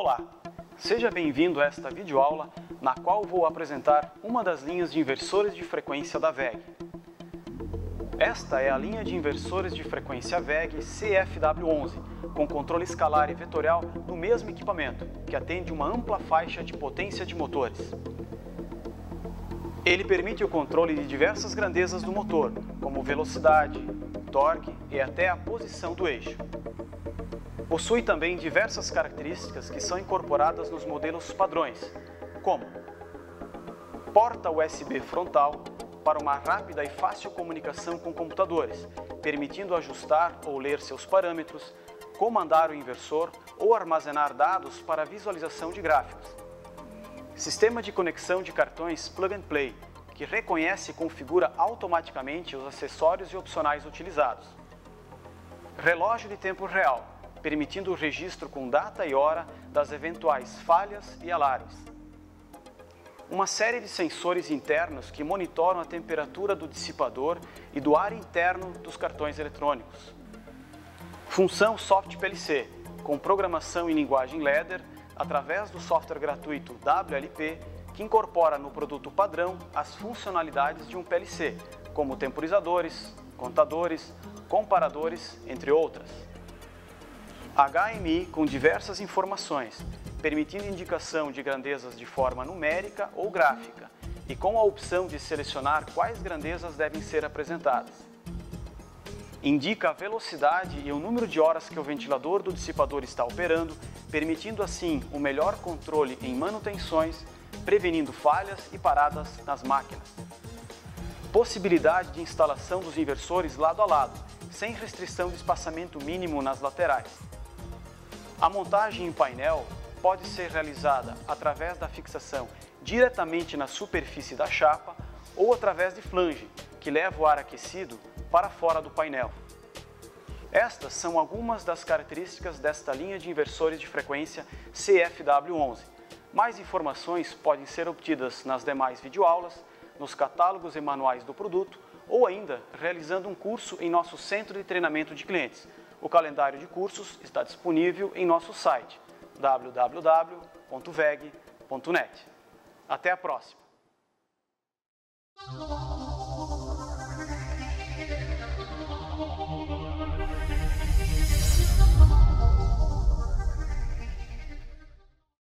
Olá, seja bem-vindo a esta videoaula na qual vou apresentar uma das linhas de inversores de frequência da WEG. Esta é a linha de inversores de frequência WEG CFW11, com controle escalar e vetorial no mesmo equipamento, que atende uma ampla faixa de potência de motores. Ele permite o controle de diversas grandezas do motor, como velocidade, torque e até a posição do eixo. Possui também diversas características que são incorporadas nos modelos padrões, como porta USB frontal para uma rápida e fácil comunicação com computadores, permitindo ajustar ou ler seus parâmetros, comandar o inversor ou armazenar dados para visualização de gráficos. Sistema de conexão de cartões Plug and Play, que reconhece e configura automaticamente os acessórios e opcionais utilizados. Relógio de tempo real, permitindo o registro com data e hora das eventuais falhas e alarmes. Uma série de sensores internos que monitoram a temperatura do dissipador e do ar interno dos cartões eletrônicos. Função Soft PLC, com programação em linguagem Ladder, através do software gratuito WLP, que incorpora no produto padrão as funcionalidades de um PLC, como temporizadores, contadores, comparadores, entre outras. HMI com diversas informações, permitindo indicação de grandezas de forma numérica ou gráfica, e com a opção de selecionar quais grandezas devem ser apresentadas. Indica a velocidade e o número de horas que o ventilador do dissipador está operando, permitindo assim o melhor controle em manutenções, prevenindo falhas e paradas nas máquinas. Possibilidade de instalação dos inversores lado a lado, sem restrição de espaçamento mínimo nas laterais. A montagem em painel pode ser realizada através da fixação diretamente na superfície da chapa ou através de flange, que leva o ar aquecido para fora do painel. Estas são algumas das características desta linha de inversores de frequência CFW11. Mais informações podem ser obtidas nas demais videoaulas, nos catálogos e manuais do produto ou ainda realizando um curso em nosso centro de treinamento de clientes. O calendário de cursos está disponível em nosso site www.weg.net. Até a próxima!